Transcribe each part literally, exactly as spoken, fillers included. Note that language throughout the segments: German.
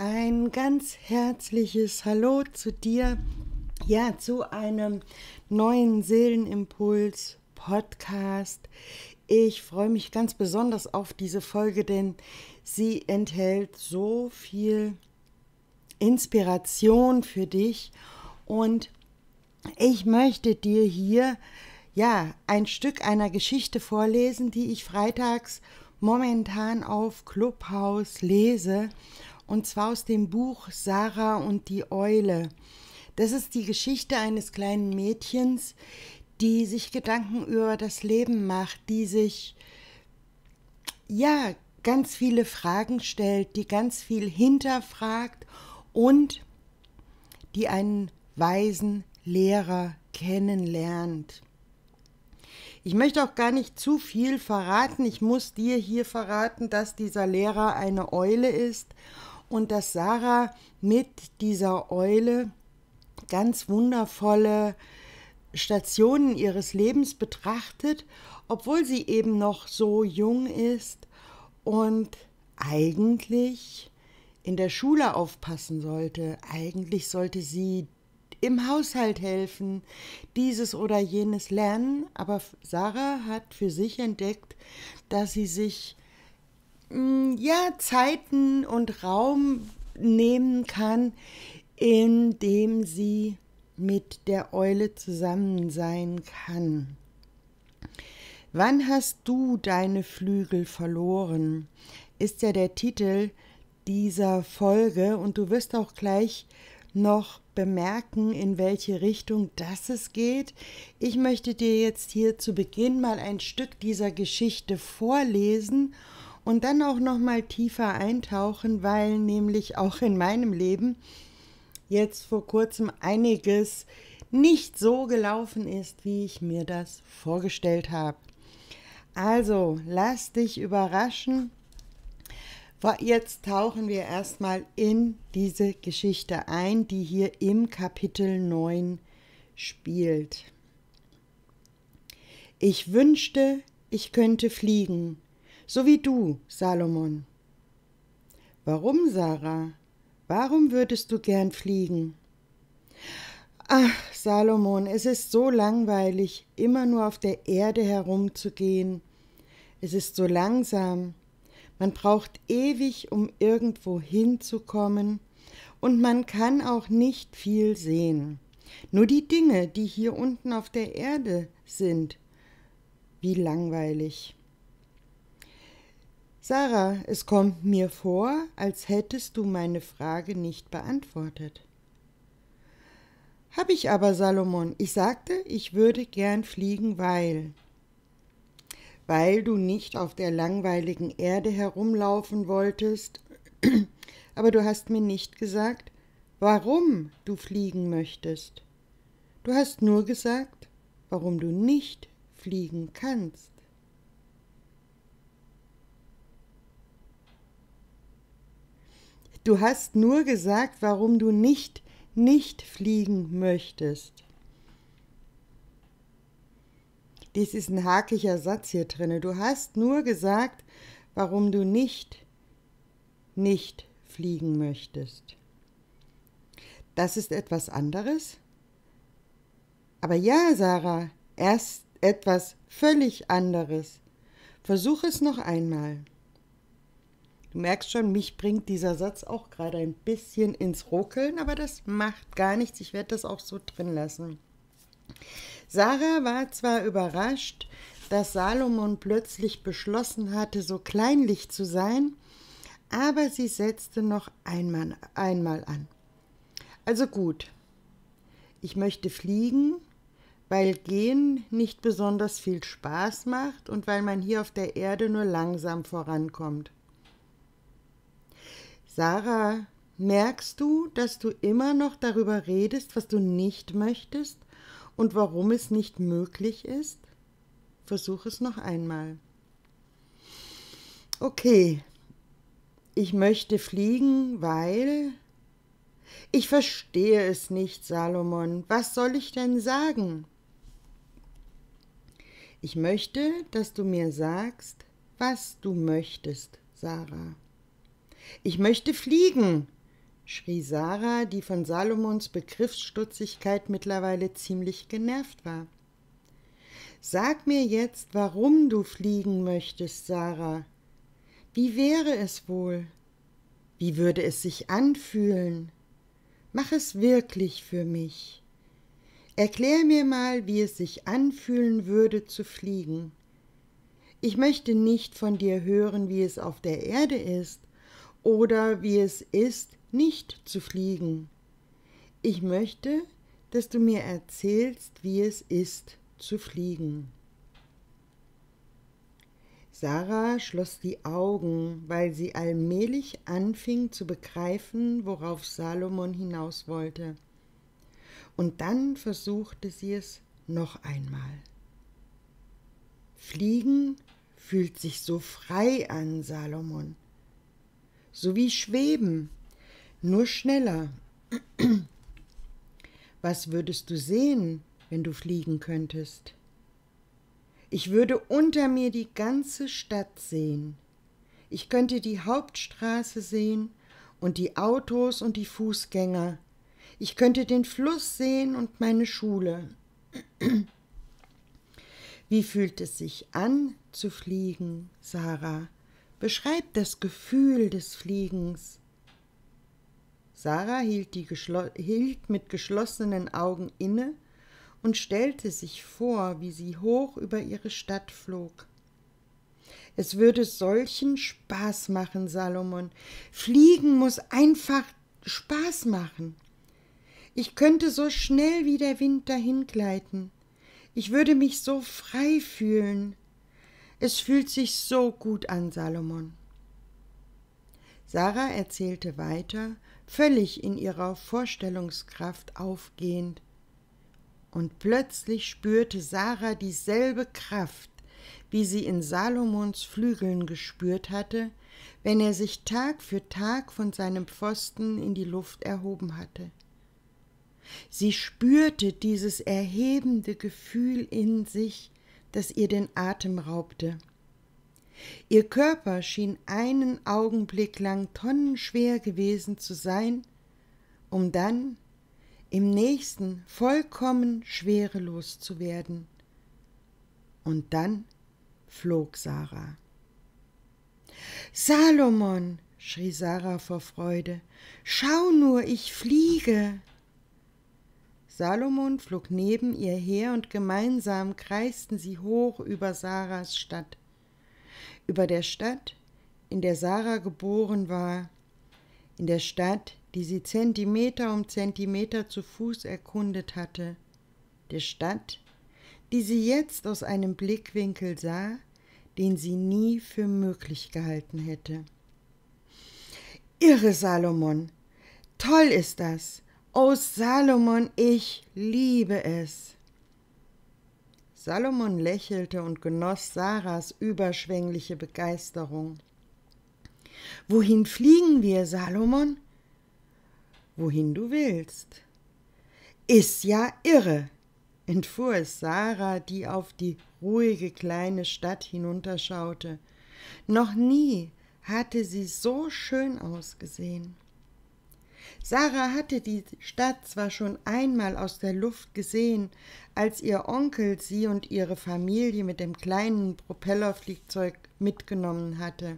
Ein ganz herzliches Hallo zu dir, ja, zu einem neuen Seelenimpuls-Podcast. Ich freue mich ganz besonders auf diese Folge, denn sie enthält so viel Inspiration für dich und ich möchte dir hier ja ein Stück einer Geschichte vorlesen, die ich freitags momentan auf Clubhouse lese, und zwar aus dem Buch Sarah und die Eule. Das ist die Geschichte eines kleinen Mädchens, die sich Gedanken über das Leben macht, die sich ja ganz viele Fragen stellt, die ganz viel hinterfragt und die einen weisen Lehrer kennenlernt. Ich möchte auch gar nicht zu viel verraten. Ich muss dir hier verraten, dass dieser Lehrer eine Eule ist und dass Sarah mit dieser Eule ganz wundervolle Stationen ihres Lebens betrachtet, obwohl sie eben noch so jung ist und eigentlich in der Schule aufpassen sollte. Eigentlich sollte sie im Haushalt helfen, dieses oder jenes lernen, aber Sarah hat für sich entdeckt, dass sie sich mh, ja Zeiten und Raum nehmen kann, in dem sie mit der Eule zusammen sein kann. Wann hast du deine Flügel verloren? Ist ja der Titel dieser Folge und du wirst auch gleich noch bemerken, in welche Richtung das es geht. Ich möchte dir jetzt hier zu Beginn mal ein Stück dieser Geschichte vorlesen und dann auch noch mal tiefer eintauchen, weil nämlich auch in meinem Leben jetzt vor kurzem einiges nicht so gelaufen ist, wie ich mir das vorgestellt habe. Also, lass dich überraschen. Jetzt tauchen wir erstmal in diese Geschichte ein, die hier im Kapitel neun spielt. Ich wünschte, ich könnte fliegen, so wie du, Salomon. Warum, Sarah? Warum würdest du gern fliegen? Ach, Salomon, es ist so langweilig, immer nur auf der Erde herumzugehen. Es ist so langsam. Man braucht ewig, um irgendwo hinzukommen, und man kann auch nicht viel sehen. Nur die Dinge, die hier unten auf der Erde sind. Wie langweilig. Sarah, es kommt mir vor, als hättest du meine Frage nicht beantwortet. Hab ich aber, Salomon. Ich sagte, ich würde gern fliegen, weil... weil du nicht auf der langweiligen Erde herumlaufen wolltest, aber du hast mir nicht gesagt, warum du fliegen möchtest. Du hast nur gesagt, warum du nicht fliegen kannst. Du hast nur gesagt, warum du nicht, nicht fliegen möchtest. Dies ist ein haklicher Satz hier drin. Du hast nur gesagt, warum du nicht, nicht fliegen möchtest. Das ist etwas anderes? Aber ja, Sarah, erst etwas völlig anderes. Versuch es noch einmal. Du merkst schon, mich bringt dieser Satz auch gerade ein bisschen ins Ruckeln, aber das macht gar nichts. Ich werde das auch so drin lassen. Sarah war zwar überrascht, dass Salomon plötzlich beschlossen hatte, so kleinlich zu sein, aber sie setzte noch einmal, einmal an. Also gut, ich möchte fliegen, weil Gehen nicht besonders viel Spaß macht und weil man hier auf der Erde nur langsam vorankommt. Sarah, merkst du, dass du immer noch darüber redest, was du nicht möchtest? Und warum es nicht möglich ist? Versuch es noch einmal. Okay, ich möchte fliegen, weil... Ich verstehe es nicht, Salomon. Was soll ich denn sagen? Ich möchte, dass du mir sagst, was du möchtest, Sarah. Ich möchte fliegen. schrie Sarah, die von Salomons Begriffsstutzigkeit mittlerweile ziemlich genervt war. »Sag mir jetzt, warum du fliegen möchtest, Sarah. Wie wäre es wohl? Wie würde es sich anfühlen? Mach es wirklich für mich. Erklär mir mal, wie es sich anfühlen würde, zu fliegen. Ich möchte nicht von dir hören, wie es auf der Erde ist oder wie es ist, nicht zu fliegen. Ich möchte, dass du mir erzählst, wie es ist, zu fliegen.« Sarah schloss die Augen, weil sie allmählich anfing zu begreifen, worauf Salomon hinaus wollte. Und dann versuchte sie es noch einmal. »Fliegen fühlt sich so frei an, Salomon. So wie Schweben, nur schneller. Was würdest du sehen, wenn du fliegen könntest?« »Ich würde unter mir die ganze Stadt sehen. Ich könnte die Hauptstraße sehen und die Autos und die Fußgänger. Ich könnte den Fluss sehen und meine Schule.« »Wie fühlt es sich an, zu fliegen, Sarah? Beschreib das Gefühl des Fliegens.« Sarah hielt, die geschlo- hielt mit geschlossenen Augen inne und stellte sich vor, wie sie hoch über ihre Stadt flog. »Es würde solchen Spaß machen, Salomon. Fliegen muss einfach Spaß machen. Ich könnte so schnell wie der Wind dahingleiten. Ich würde mich so frei fühlen. Es fühlt sich so gut an, Salomon.« Sarah erzählte weiter, völlig in ihrer Vorstellungskraft aufgehend. Und plötzlich spürte Sarah dieselbe Kraft, wie sie in Salomons Flügeln gespürt hatte, wenn er sich Tag für Tag von seinem Pfosten in die Luft erhoben hatte. Sie spürte dieses erhebende Gefühl in sich, das ihr den Atem raubte. Ihr Körper schien einen Augenblick lang tonnenschwer gewesen zu sein, um dann im nächsten vollkommen schwerelos zu werden. Und dann flog Sarah. »Salomon«, schrie Sarah vor Freude, »schau nur, ich fliege!« Salomon flog neben ihr her und gemeinsam kreisten sie hoch über Sarahs Stadt. Über der Stadt, in der Sarah geboren war, in der Stadt, die sie Zentimeter um Zentimeter zu Fuß erkundet hatte, der Stadt, die sie jetzt aus einem Blickwinkel sah, den sie nie für möglich gehalten hätte. »Irre, Salomon! Toll ist das! Oh, Salomon, ich liebe es!« Salomon lächelte und genoss Sarahs überschwängliche Begeisterung. »Wohin fliegen wir, Salomon?« »Wohin du willst.« »Ist ja irre«, entfuhr es Sarah, die auf die ruhige kleine Stadt hinunterschaute. Noch nie hatte sie so schön ausgesehen. Sarah hatte die Stadt zwar schon einmal aus der Luft gesehen, als ihr Onkel sie und ihre Familie mit dem kleinen Propellerflugzeug mitgenommen hatte.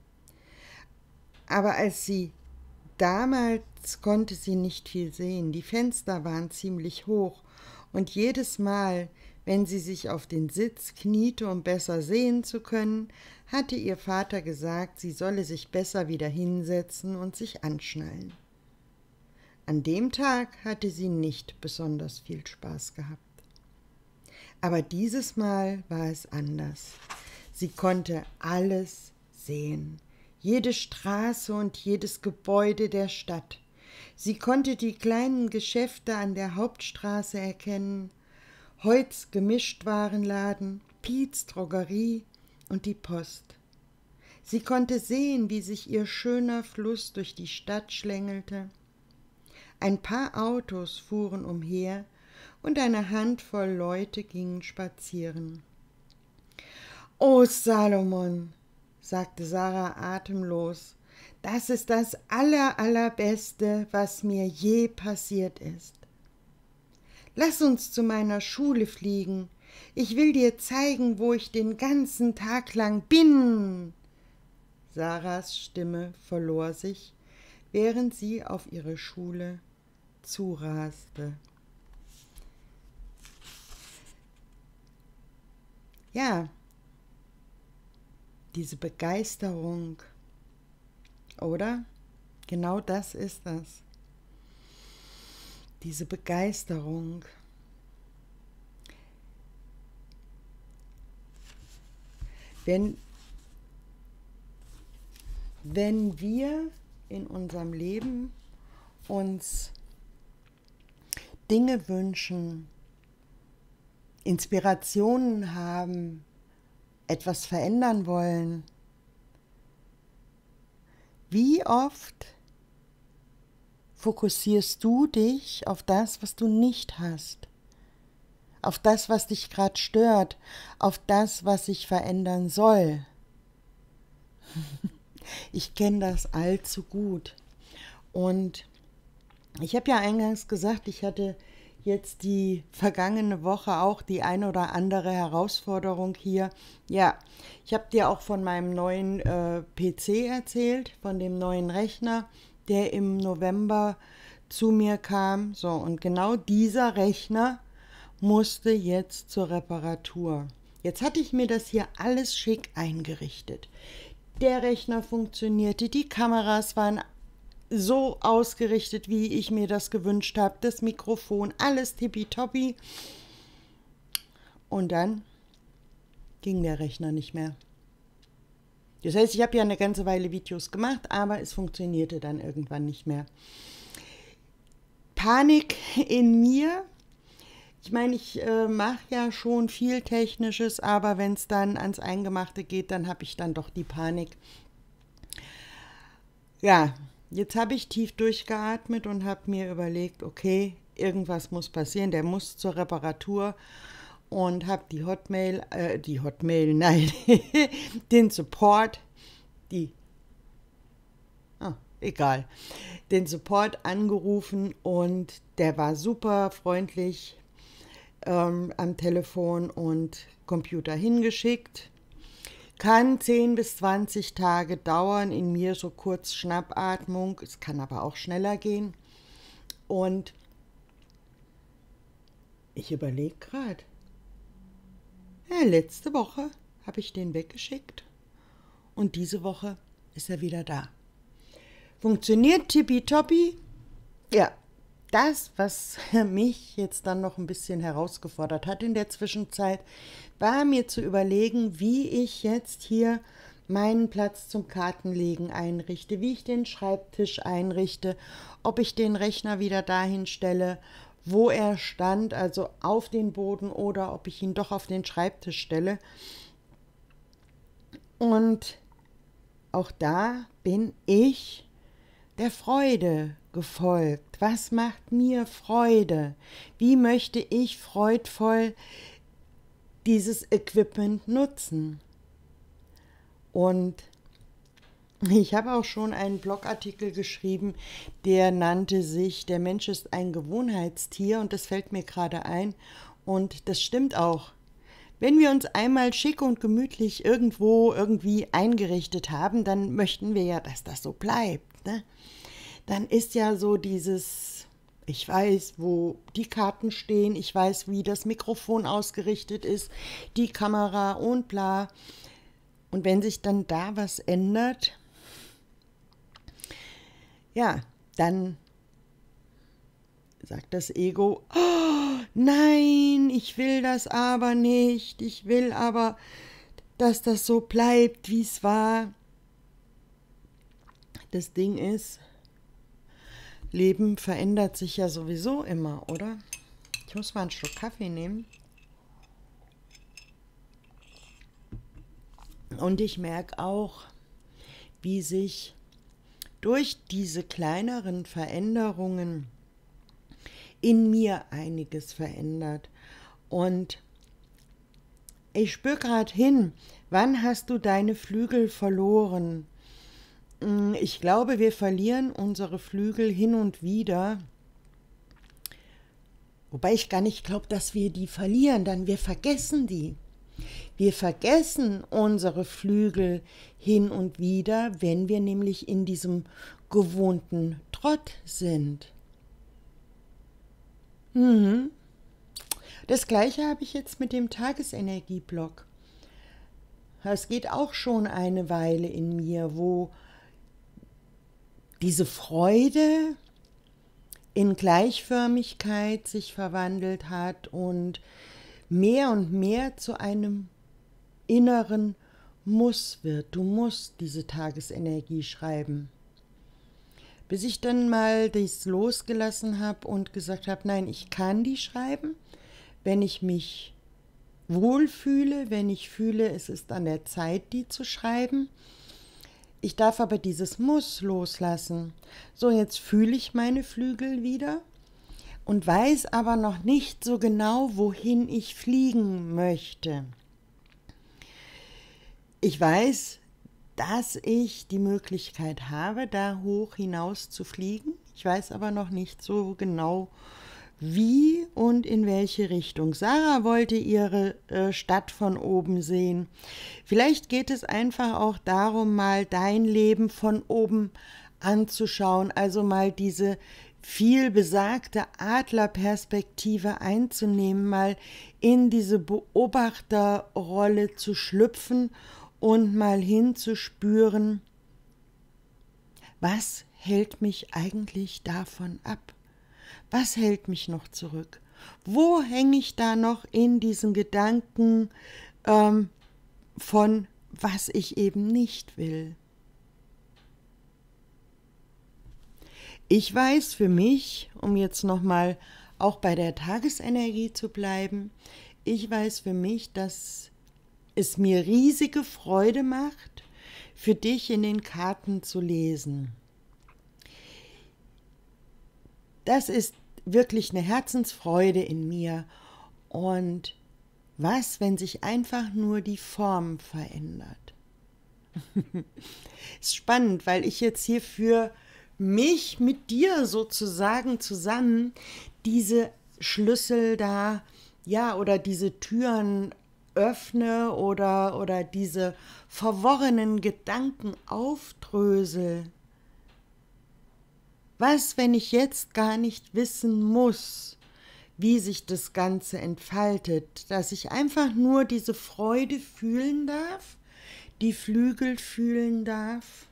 Aber als sie damals konnte sie nicht viel sehen. Die Fenster waren ziemlich hoch und jedes Mal, wenn sie sich auf den Sitz kniete, um besser sehen zu können, hatte ihr Vater gesagt, sie solle sich besser wieder hinsetzen und sich anschnallen. An dem Tag hatte sie nicht besonders viel Spaß gehabt. Aber dieses Mal war es anders. Sie konnte alles sehen, jede Straße und jedes Gebäude der Stadt. Sie konnte die kleinen Geschäfte an der Hauptstraße erkennen, Heutz Gemischtwarenladen, Pietz Drogerie und die Post. Sie konnte sehen, wie sich ihr schöner Fluss durch die Stadt schlängelte. Ein paar Autos fuhren umher und eine Handvoll Leute gingen spazieren. »Oh, Salomon«, sagte Sarah atemlos, Das ist das aller, allerbeste, was mir je passiert ist. Lass uns zu meiner Schule fliegen. Ich will dir zeigen, wo ich den ganzen Tag lang bin. Sarahs Stimme verlor sich, während sie auf ihre Schule zuraste. Ja, diese Begeisterung, oder? Genau das ist das. Diese Begeisterung. Wenn, wenn wir in unserem Leben uns Dinge wünschen, Inspirationen haben, etwas verändern wollen, wie oft fokussierst du dich auf das, was du nicht hast, auf das, was dich gerade stört, auf das, was sich verändern soll? Ich kenne das allzu gut. Und ich habe ja eingangs gesagt, ich hatte jetzt die vergangene Woche auch die ein oder andere Herausforderung hier. Ja, ich habe dir auch von meinem neuen äh, P C erzählt, von dem neuen Rechner, der im November zu mir kam. So, und genau dieser Rechner musste jetzt zur Reparatur. Jetzt hatte ich mir das hier alles schick eingerichtet. Der Rechner funktionierte, die Kameras waren so ausgerichtet, wie ich mir das gewünscht habe, das Mikrofon, alles tippitoppi. Und dann ging der Rechner nicht mehr. Das heißt, ich habe ja eine ganze Weile Videos gemacht, aber es funktionierte dann irgendwann nicht mehr. Panik in mir. Ich meine, ich äh, mache ja schon viel Technisches, aber wenn es dann ans Eingemachte geht, dann habe ich dann doch die Panik. Ja, jetzt habe ich tief durchgeatmet und habe mir überlegt, okay, irgendwas muss passieren, der muss zur Reparatur, und habe die Hotmail, äh, die Hotmail, nein, den Support, die, ah, egal, den Support angerufen, und der war super freundlich ähm, am Telefon und Computer hingeschickt. Kann zehn bis zwanzig Tage dauern, in mir so kurz Schnappatmung, es kann aber auch schneller gehen. Und ich überlege gerade, ja, letzte Woche habe ich den weggeschickt und diese Woche ist er wieder da. Funktioniert tippitoppi? Ja, das, was mich jetzt dann noch ein bisschen herausgefordert hat in der Zwischenzeit, war mir zu überlegen, wie ich jetzt hier meinen Platz zum Kartenlegen einrichte, wie ich den Schreibtisch einrichte, ob ich den Rechner wieder dahin stelle, wo er stand, also auf den Boden, oder ob ich ihn doch auf den Schreibtisch stelle. Und auch da bin ich der Freude gefolgt. Was macht mir Freude? Wie möchte ich freudvoll dieses Equipment nutzen? Und ich habe auch schon einen Blogartikel geschrieben, der nannte sich "Der Mensch ist ein Gewohnheitstier", und das fällt mir gerade ein. Und das stimmt auch. Wenn wir uns einmal schick und gemütlich irgendwo irgendwie eingerichtet haben, dann möchten wir ja, dass das so bleibt, ne? Dann ist ja so dieses, ich weiß, wo die Karten stehen, ich weiß, wie das Mikrofon ausgerichtet ist, die Kamera und bla. Und wenn sich dann da was ändert, ja, dann sagt das Ego, oh, nein, ich will das aber nicht, ich will aber, dass das so bleibt, wie es war. Das Ding ist, Leben verändert sich ja sowieso immer, oder? Ich muss mal einen Schluck Kaffee nehmen. Und ich merke auch, wie sich durch diese kleineren Veränderungen in mir einiges verändert. Und ich spüre gerade hin, wann hast du deine Flügel verloren? Ich glaube, wir verlieren unsere Flügel hin und wieder. Wobei ich gar nicht glaube, dass wir die verlieren, dann wir vergessen die. Wir vergessen unsere Flügel hin und wieder, wenn wir nämlich in diesem gewohnten Trott sind. Mhm. Das gleiche habe ich jetzt mit dem Tagesenergieblock. Es geht auch schon eine Weile in mir, wo diese Freude in Gleichförmigkeit sich verwandelt hat und mehr und mehr zu einem inneren Muss wird. Du musst diese Tagesenergie schreiben. Bis ich dann mal das losgelassen habe und gesagt habe, nein, ich kann die schreiben, wenn ich mich wohlfühle, wenn ich fühle, es ist an der Zeit, die zu schreiben. Ich darf aber dieses Muss loslassen. So, jetzt fühle ich meine Flügel wieder und weiß aber noch nicht so genau, wohin ich fliegen möchte. Ich weiß, dass ich die Möglichkeit habe, da hoch hinaus zu fliegen. Ich weiß aber noch nicht so genau, wie und in welche Richtung. Sarah wollte ihre äh, Stadt von oben sehen. Vielleicht geht es einfach auch darum, mal dein Leben von oben anzuschauen, also mal diese viel besagte Adlerperspektive einzunehmen, mal in diese Beobachterrolle zu schlüpfen und mal hinzuspüren, was hält mich eigentlich davon ab? Was hält mich noch zurück? Wo hänge ich da noch in diesen Gedanken ähm, von, was ich eben nicht will? Ich weiß für mich, um jetzt nochmal auch bei der Tagesenergie zu bleiben, ich weiß für mich, dass es mir riesige Freude macht, für dich in den Karten zu lesen. Das ist wirklich eine Herzensfreude in mir. Und was, wenn sich einfach nur die Form verändert? Ist spannend, weil ich jetzt hier für mich mit dir sozusagen zusammen diese Schlüssel da, ja, oder diese Türen öffne oder, oder diese verworrenen Gedanken aufdrösel. Was, wenn ich jetzt gar nicht wissen muss, wie sich das Ganze entfaltet, dass ich einfach nur diese Freude fühlen darf, die Flügel fühlen darf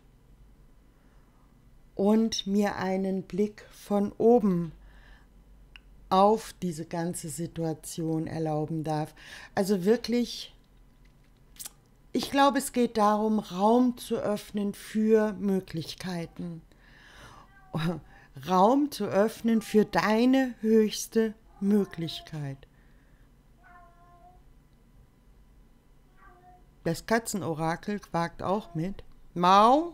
und mir einen Blick von oben auf diese ganze Situation erlauben darf. Also wirklich, ich glaube, es geht darum, Raum zu öffnen für Möglichkeiten. Raum zu öffnen für deine höchste Möglichkeit. Das Katzenorakel quakt auch mit. Mau?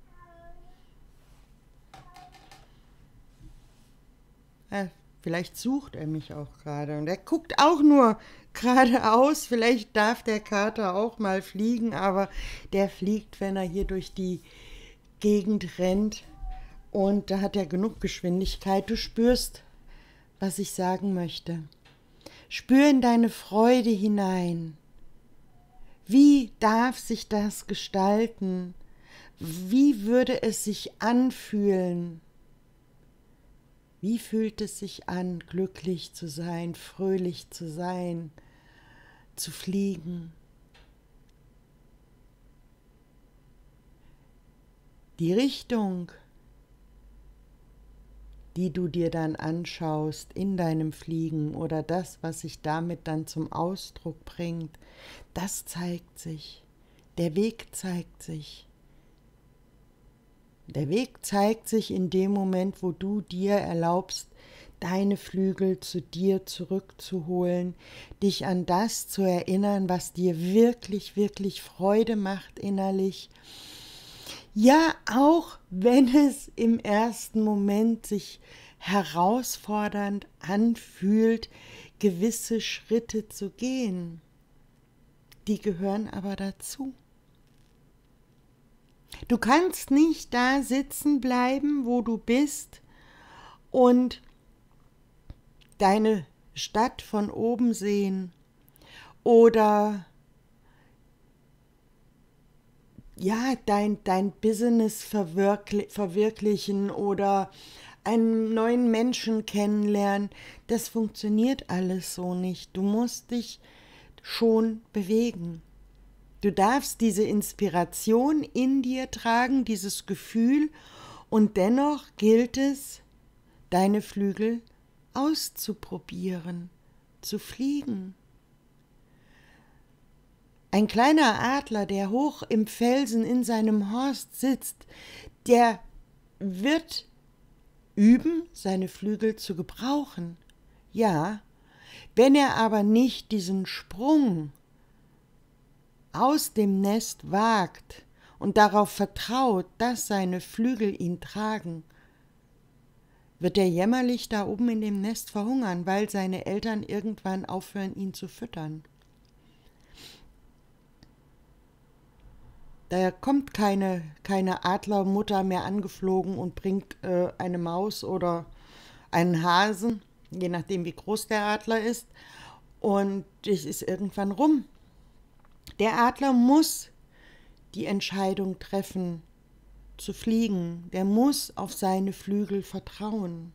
Ja, vielleicht sucht er mich auch gerade. Und er guckt auch nur geradeaus. Vielleicht darf der Kater auch mal fliegen, aber der fliegt, wenn er hier durch die Gegend rennt. Und da hat er genug Geschwindigkeit. Du spürst, was ich sagen möchte. Spür in deine Freude hinein. Wie darf sich das gestalten? Wie würde es sich anfühlen? Wie fühlt es sich an, glücklich zu sein, fröhlich zu sein, zu fliegen? Die Richtung, die du dir dann anschaust in deinem Fliegen oder das, was sich damit dann zum Ausdruck bringt, das zeigt sich. Der Weg zeigt sich. Der Weg zeigt sich in dem Moment, wo du dir erlaubst, deine Flügel zu dir zurückzuholen, dich an das zu erinnern, was dir wirklich, wirklich Freude macht innerlich. Ja, auch wenn es im ersten Moment sich herausfordernd anfühlt, gewisse Schritte zu gehen. Die gehören aber dazu. Du kannst nicht da sitzen bleiben, wo du bist und deine Stadt von oben sehen oder ja, dein, dein Business verwirkli- verwirklichen oder einen neuen Menschen kennenlernen. Das funktioniert alles so nicht. Du musst dich schon bewegen. Du darfst diese Inspiration in dir tragen, dieses Gefühl, und dennoch gilt es, deine Flügel auszuprobieren, zu fliegen. Ein kleiner Adler, der hoch im Felsen in seinem Horst sitzt, der wird üben, seine Flügel zu gebrauchen. Ja, wenn er aber nicht diesen Sprung aus dem Nest wagt und darauf vertraut, dass seine Flügel ihn tragen, wird er jämmerlich da oben in dem Nest verhungern, weil seine Eltern irgendwann aufhören, ihn zu füttern. Da kommt keine, keine Adlermutter mehr angeflogen und bringt äh, eine Maus oder einen Hasen, je nachdem wie groß der Adler ist, und es ist irgendwann rum. Der Adler muss die Entscheidung treffen, zu fliegen. Der muss auf seine Flügel vertrauen.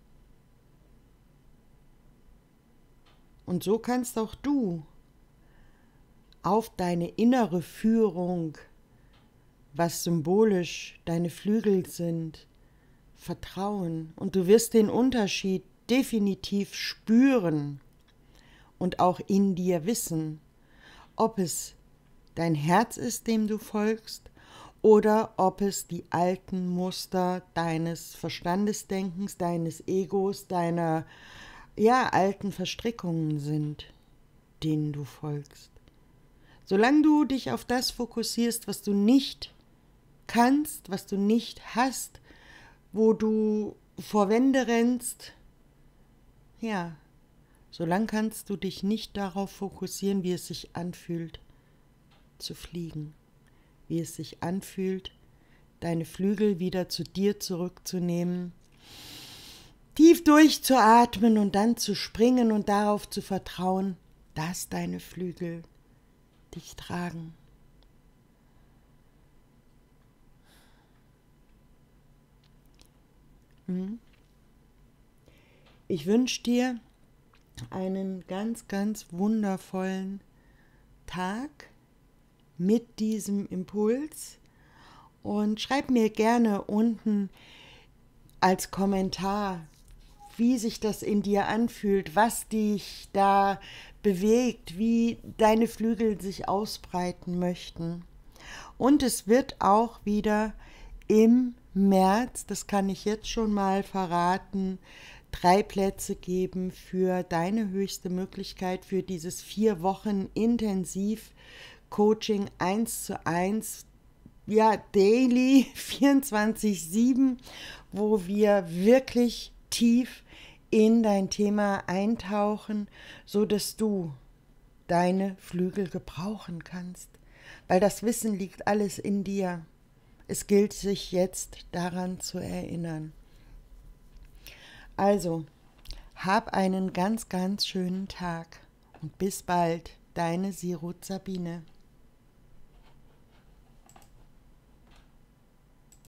Und so kannst auch du auf deine innere Führung, was symbolisch deine Flügel sind, vertrauen. Und du wirst den Unterschied definitiv spüren und auch in dir wissen, ob es dein Herz ist, dem du folgst, oder ob es die alten Muster deines Verstandesdenkens, deines Egos, deiner ja, alten Verstrickungen sind, denen du folgst. Solange du dich auf das fokussierst, was du nicht kannst, was du nicht hast, wo du vor Wände rennst, ja, solange kannst du dich nicht darauf fokussieren, wie es sich anfühlt, zu fliegen, wie es sich anfühlt, deine Flügel wieder zu dir zurückzunehmen, tief durchzuatmen und dann zu springen und darauf zu vertrauen, dass deine Flügel dich tragen. Ich wünsche dir einen ganz, ganz wundervollen Tag mit diesem Impuls und schreib mir gerne unten als Kommentar, wie sich das in dir anfühlt, was dich da bewegt, wie deine Flügel sich ausbreiten möchten. Und es wird auch wieder im März, das kann ich jetzt schon mal verraten, drei Plätze geben für deine höchste Möglichkeit, für dieses vier Wochen intensiv Coaching eins zu eins, ja, daily, vierundzwanzig sieben, wo wir wirklich tief in dein Thema eintauchen, so dass du deine Flügel gebrauchen kannst, weil das Wissen liegt alles in dir. Es gilt, sich jetzt daran zu erinnern. Also, hab einen ganz, ganz schönen Tag und bis bald, deine Sirut Sabine.